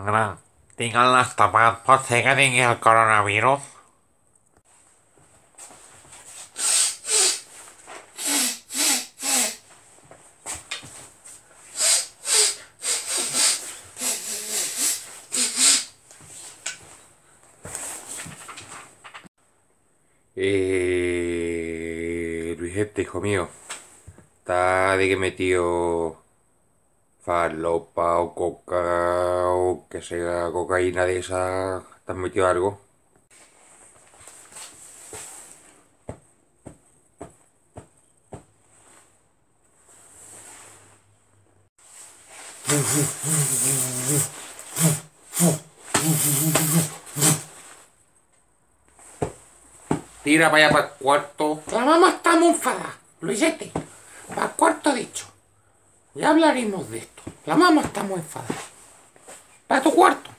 Ahora, tengan las tapas por si que tenga el coronavirus. Luisete, hijo mío, está de que metió falopa o coca o que sea cocaína de esa, ¿te has metido algo? Tira para allá para el cuarto. La mamá está muy enfadada, Luisete. Para el cuarto dicho. Ya hablaremos de esto. La mamá está muy enfadada. Para tu cuarto.